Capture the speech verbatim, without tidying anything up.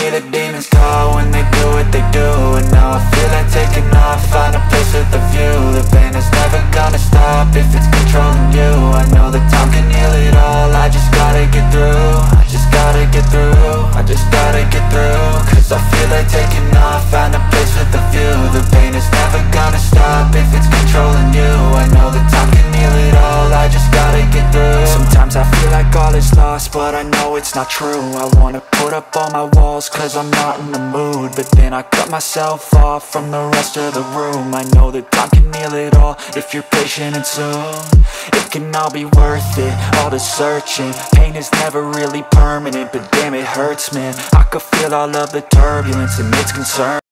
see the demons call when they do what they do. And now I feel like taking off, find a place with a view. The pain is never gonna stop if it's controlling you. I know that time can heal it all, I just gotta get through. I just gotta get through, I just gotta get through. Cause I feel like taking off, find a place with a view. The pain is never gonna stop if it's controlling you. I know that time can heal it all, I just gotta get through. Sometimes I feel like all is lost, but I know it's not true. I wanna put up all my walls cause I'm not in the mood, but then I cut myself off from the rest of the room. I know that time can heal it all if you're patient and soon it can all be worth it, all the searching. Pain is never really permanent, but damn it hurts, man. I could feel all of the turbulence and it's concern.